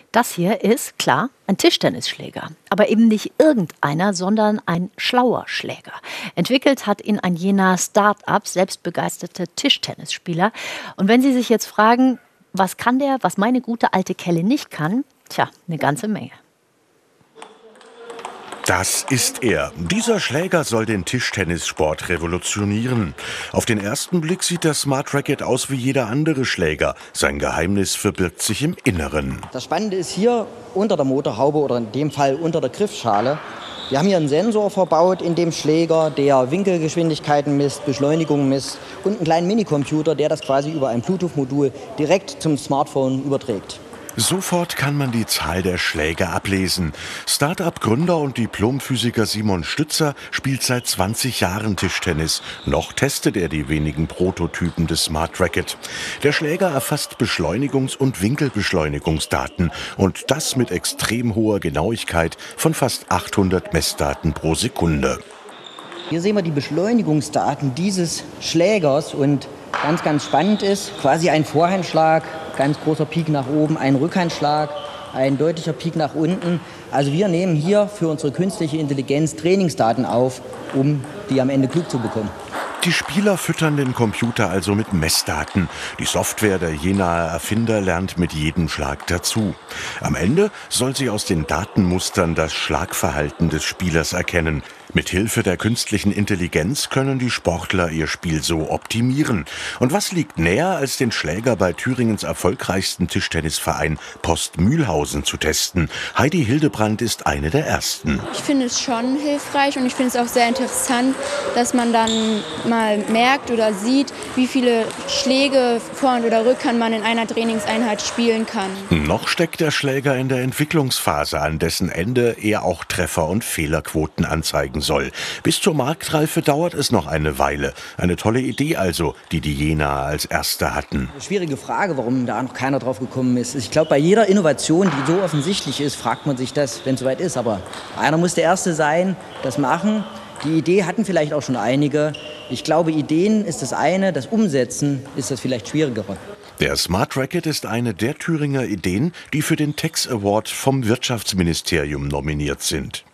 Das hier ist, klar, ein Tischtennisschläger. Aber eben nicht irgendeiner, sondern ein schlauer Schläger. Entwickelt hat ihn ein Jenaer Start-up, selbstbegeisterte Tischtennisspieler. Und wenn Sie sich jetzt fragen, was kann der, was meine gute alte Kelle nicht kann? Tja, eine ganze Menge. Das ist er. Dieser Schläger soll den Tischtennissport revolutionieren. Auf den ersten Blick sieht der Smart Racket aus wie jeder andere Schläger. Sein Geheimnis verbirgt sich im Inneren. Das Spannende ist hier unter der Motorhaube oder in dem Fall unter der Griffschale. Wir haben hier einen Sensor verbaut in dem Schläger, der Winkelgeschwindigkeiten misst, Beschleunigung misst und einen kleinen Minicomputer, der das quasi über ein Bluetooth-Modul direkt zum Smartphone überträgt. Sofort kann man die Zahl der Schläge ablesen. Start-up-Gründer und Diplomphysiker Simon Stützer spielt seit 20 Jahren Tischtennis. Noch testet er die wenigen Prototypen des Smart Racket. Der Schläger erfasst Beschleunigungs- und Winkelbeschleunigungsdaten und das mit extrem hoher Genauigkeit von fast 800 Messdaten pro Sekunde. Hier sehen wir die Beschleunigungsdaten dieses Schlägers und ganz spannend ist, quasi ein Vorhandschlag, ganz großer Peak nach oben, ein Rückhandschlag, ein deutlicher Peak nach unten. Also wir nehmen hier für unsere künstliche Intelligenz Trainingsdaten auf, um die am Ende klug zu bekommen. Die Spieler füttern den Computer also mit Messdaten. Die Software der Jenaer Erfinder lernt mit jedem Schlag dazu. Am Ende soll sie aus den Datenmustern das Schlagverhalten des Spielers erkennen. Mit Hilfe der künstlichen Intelligenz können die Sportler ihr Spiel so optimieren. Und was liegt näher, als den Schläger bei Thüringens erfolgreichsten Tischtennisverein Post Mühlhausen zu testen? Heidi Hildebrand ist eine der ersten. Ich finde es schon hilfreich und ich finde es auch sehr interessant, dass man dann mal merkt oder sieht, wie viele Schläge Vorhand oder Rückhand man in einer Trainingseinheit spielen kann. Noch steckt der Schläger in der Entwicklungsphase, an dessen Ende er auch Treffer- und Fehlerquoten anzeigen soll. Bis zur Marktreife dauert es noch eine Weile. Eine tolle Idee also, die Jenaer als erste hatten. Schwierige Frage, warum da noch keiner drauf gekommen ist. Ich glaube, bei jeder Innovation, die so offensichtlich ist, fragt man sich das, wenn es soweit ist. Aber einer muss der Erste sein, das machen. Die Idee hatten vielleicht auch schon einige. Ich glaube, Ideen ist das eine, das Umsetzen ist das vielleicht schwierigere. Der Smart Racket ist eine der Thüringer Ideen, die für den Tex Award vom Wirtschaftsministerium nominiert sind.